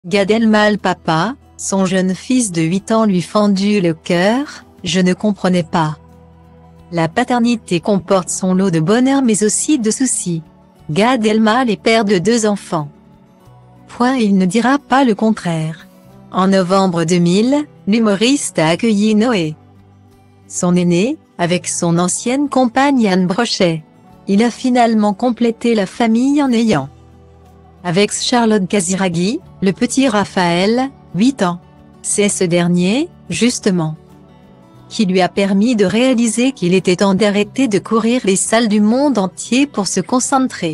Gad Elmaleh papa, son jeune fils de 8 ans lui fendit le cœur, je ne comprenais pas. La paternité comporte son lot de bonheur mais aussi de soucis. Gad Elmaleh est père de 2 enfants. Il ne dira pas le contraire. En novembre 2000, l'humoriste a accueilli Noé, son aîné, avec son ancienne compagne Anne Brochet. Il a finalement complété la famille en ayant, avec Charlotte Casiraghi, le petit Raphaël, 8 ans. C'est ce dernier, justement, qui lui a permis de réaliser qu'il était temps d'arrêter de courir les salles du monde entier pour se concentrer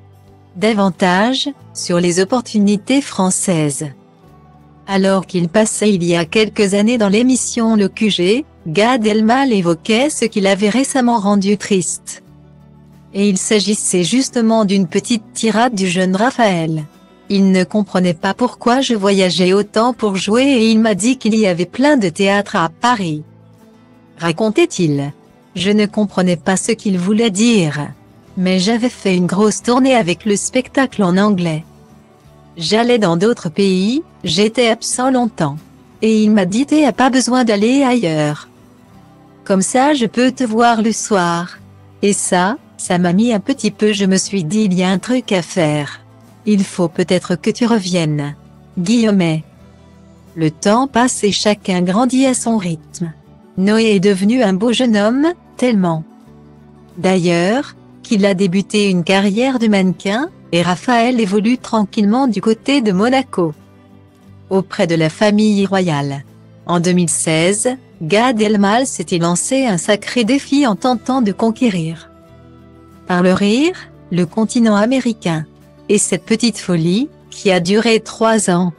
davantage sur les opportunités françaises. Alors qu'il passait il y a quelques années dans l'émission Le QG, Gad Elmaleh évoquait ce qui l'avait récemment rendu triste. Et il s'agissait justement d'une petite tirade du jeune Raphaël. Il ne comprenait pas pourquoi je voyageais autant pour jouer et il m'a dit qu'il y avait plein de théâtres à Paris. Racontait-il. Je ne comprenais pas ce qu'il voulait dire. Mais j'avais fait une grosse tournée avec le spectacle en anglais. J'allais dans d'autres pays, j'étais absent longtemps. Et il m'a dit t'as pas besoin d'aller ailleurs. Comme ça je peux te voir le soir. Et ça m'a mis un petit peu, je me suis dit il y a un truc à faire. Il faut peut-être que tu reviennes. Guillemets. Le temps passe et chacun grandit à son rythme. Noé est devenu un beau jeune homme, tellement. D'ailleurs, qu'il a débuté une carrière de mannequin, et Raphaël évolue tranquillement du côté de Monaco, auprès de la famille royale. En 2016, Gad Elmaleh s'était lancé un sacré défi en tentant de conquérir, par le rire, le continent américain. Et cette petite folie, qui a duré 3 ans,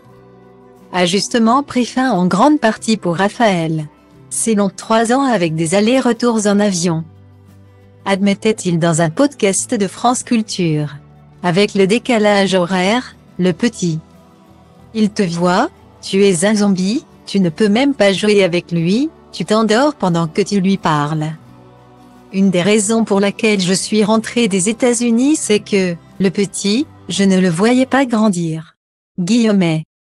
a justement pris fin en grande partie pour Raphaël. C'est long 3 ans avec des allers-retours en avion, admettait-il dans un podcast de France Culture. Avec le décalage horaire, le petit, il te voit, tu es un zombie, tu ne peux même pas jouer avec lui, tu t'endors pendant que tu lui parles. Une des raisons pour laquelle je suis rentré des États-Unis c'est que, le petit, je ne le voyais pas grandir. Guillemets.